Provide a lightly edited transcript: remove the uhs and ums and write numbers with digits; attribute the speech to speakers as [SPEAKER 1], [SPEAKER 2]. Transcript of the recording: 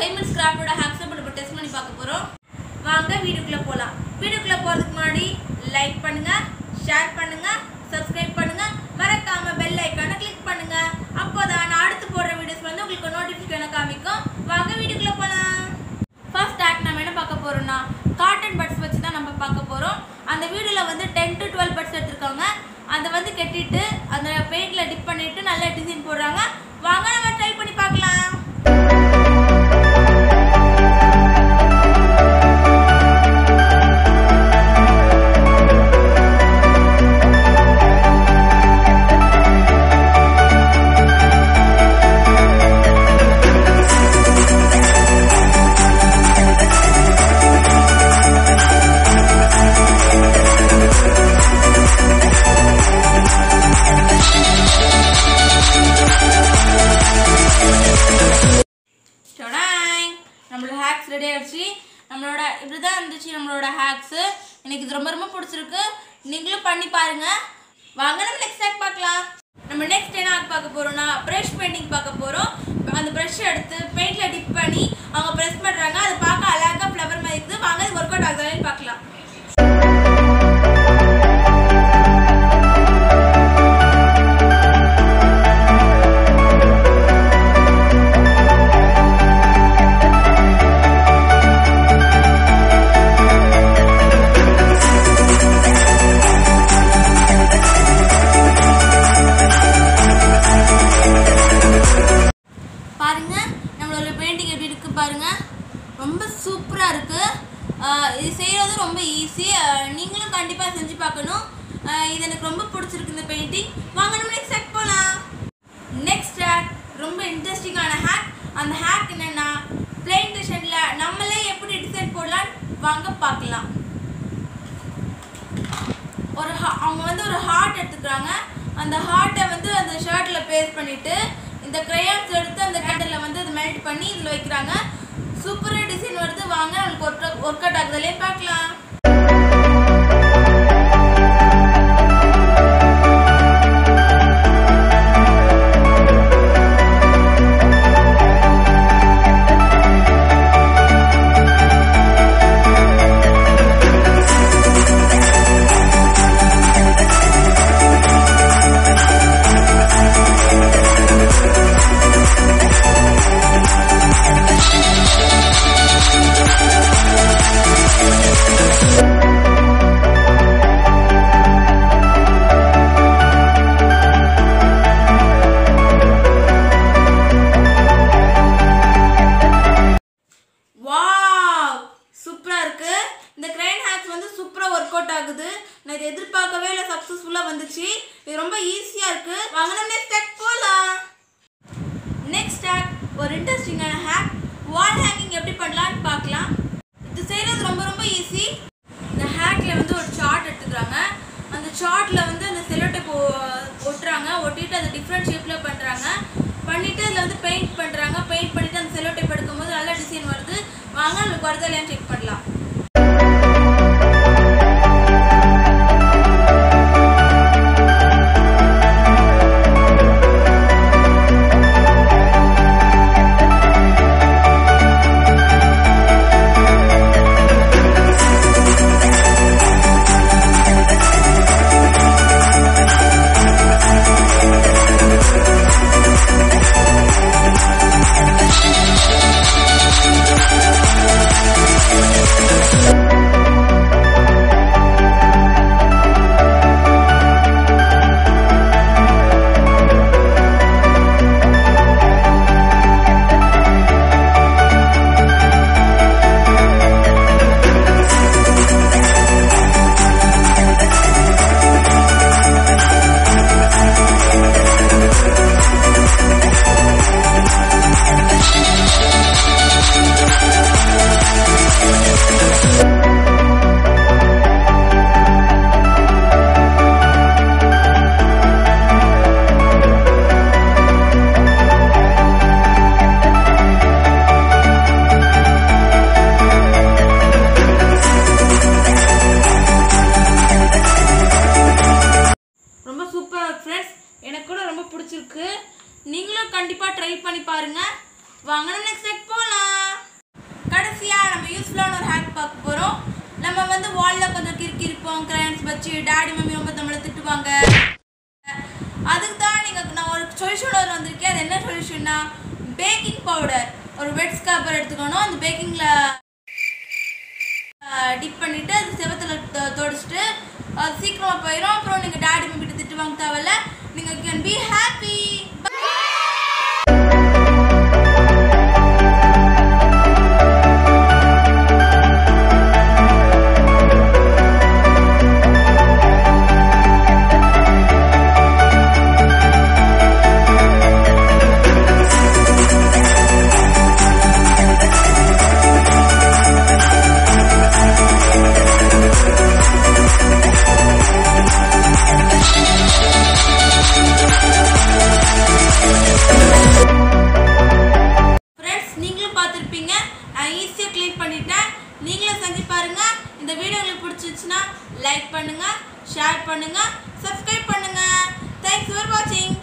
[SPEAKER 1] ஹைமன்ஸ் கிராஃப்டோட hacks நம்ம test பண்ணி பார்க்க போறோம். வாங்க வீடியோக்குள்ள போலாம். வீடியோக்குள்ள போறதுக்கு முன்னாடி லைக் பண்ணுங்க, ஷேர் பண்ணுங்க, சப்ஸ்கிரைப் பண்ணுங்க, மறக்காம பெல் ஐகானை கிளிக் பண்ணுங்க. அப்போதான் நான் அடுத்து போடுற வீடியோஸ் வந்து உங்களுக்கு நோட்டிஃபிகேஷன் காமிக்கும். வாங்க வீடியோக்குள்ள போலாம். ஃபர்ஸ்ட் ஹேக் நம்ம என்ன பார்க்க போறோம்னா காட்டன் பட்ஸ் வச்சு தான் நம்ம பார்க்க போறோம். அந்த வீடியோல வந்து 10 to 12 பட்ஸ் எடுத்துருக்காங்க. அதை வந்து கட்டிட்டு அந்த பெயிண்ட்ல டிப் பண்ணிட்டு நல்ல டிசைன் போடுறாங்க. வாங்க நம்ம ட்ரை பண்ணி பார்க்கலாம். நம்மளோட ஹேக்ஸ் ரெடி ஆயிடுச்சு. நம்மளோட இப்படிதான் இருந்துச்சு நம்மளோட ஹேக்ஸ். எனக்கு இது ரொம்ப ரொம்ப பிடிச்சிருக்கு. நீங்களும் பண்ணி பாருங்க. வாங்க நம்ம நெக்ஸ்ட் ஹேக் பார்க்கலாம். நம்ம நெக்ஸ்ட் என்ன ஹேக் பார்க்க போறோம்னா பிரஷ் பெயிண்டிங் பார்க்க போறோம். அந்த பிரஷ் எடுத்து பெயிண்ட்ல டிப் பண்ணி அவங்க பிரஸ் பண்றாங்க. அது பார்க்க அழகா ஃப்ளவர் மாதிரி இருக்குது. வாங்க இது ஒர்க் அவுட் ஆகுதான்னு பார்க்கலாம். பாருங்க நம்மளோட பெயிண்டிங் எப்படி இருக்கு பாருங்க. ரொம்ப சூப்பரா இருக்கு. இது செய்யறது ரொம்ப ஈஸி. நீங்களும் கண்டிப்பா செஞ்சு பார்க்கணும். இது எனக்கு ரொம்ப பிடிச்சிருக்கு இந்த பெயிண்டிங். வாங்க நம்ம நெக்ஸ்ட் ஹேக் போலாம். நெக்ஸ்ட் ஹேக் ரொம்ப இன்ட்ரெஸ்டிங்கான ஹேக். அந்த ஹேக் என்னன்னா பிளெயின் டிஷர்ட்ல நம்மளே எப்படி டிசைன் போடலாம் வாங்க பார்க்கலாம். அவங்க வந்து ஒரு ஹார்ட் எடுத்துக்கிறாங்க. அந்த ஹார்ட்டை வந்து அந்த ஷர்ட்ல பேஸ்ட் பண்ணிட்டு இந்த கிரையான்ஸ் எடுத்து அந்த கேண்டில் வந்து அது மெல்ட் பண்ணி இதில் வைக்கிறாங்க. சூப்பராக டிசைன் வருது. வாங்க நம்மளுக்கு ஒர்க் அவுட் ஆகுதுலேயே பார்க்கலாம். நான் இதை எதிர்பார்க்கவே இல்லை. சக்ஸஸ்ஃபுல்லாக வந்துச்சு. இது ரொம்ப ஈஸியாக இருக்கு. வாங்க நம்ம நெக்ஸ்ட் ஹேக் போகலாம். நெக்ஸ்ட் ஹேக் ஒரு இன்ட்ரெஸ்டிங்கான ஹேக். வால் ஹேங்கிங் எப்படி பண்ணலான்னு பார்க்கலாம். இது செய்கிறது ரொம்ப ரொம்ப ஈஸி. இந்த ஹேக்கில் வந்து ஒரு சார்ட் எடுத்துக்கிறாங்க. அந்த சார்ட்டில் வந்து அந்த செல்லோ டேப் ஒட்டுறாங்க. ஒட்டிட்டு அதை டிஃப்ரெண்ட் ஷேப்பில் பண்ணுறாங்க. பண்ணிவிட்டு அதில் வந்து பெயிண்ட் பண்ணுறாங்க. பெயிண்ட் பண்ணிவிட்டு அந்த செல்லோ டேப் எடுக்கும்போது நல்ல டிசைன் வருது. வாங்க நம்மளுக்கு வருதா இல்லையான்னு செக் பண்ணலாம். பிடிச்சிருக்கு. நீங்களும் கண்டிப்பா ட்ரை பண்ணி பாருங்க. வாங்க நம்ம நெக்ஸ்ட் போலாம். சிம்பிளான ஒரு ஹேக் பார்க்க போகிறோம். நம்ம வந்து வாலில் கொஞ்சம் கிறுக்கி இருப்போம், கிரையான்ஸ் வச்சு டாடி மம்மி ரொம்ப நம்மளை திட்டுவாங்க. அதுக்கு தான் நான் ஒரு சொல்யூஷனோட வந்திருக்கேன். அது என்ன சொல்யூஷன்னா, பேக்கிங் பவுடர் ஒரு வெட் ஸ்க்ரப்பர் எடுத்துக்கணும். அந்த பேக்கிங்கில் டிப் பண்ணிவிட்டு அது செவத்தில் தொடச்சிட்டு அது சீக்கிரமாக போயிடும். அப்புறம் நீங்கள் டாடி மம்மி கிட்ட திட்டுவாங்க தேவையில்ல. நீங்கள் கேன் பி ஹாப்பி. நான் ஈஸியாக க்ளீன் பண்ணிட்டேன். நீங்களும் செஞ்சு பாருங்க. இந்த வீடியோ உங்களுக்கு பிடிச்சிருச்சுன்னா லைக் பண்ணுங்க, ஷேர் பண்ணுங்க, சப்ஸ்கிரைப் பண்ணுங்க. தேங்க்ஸ் ஃபார் வாட்சிங்.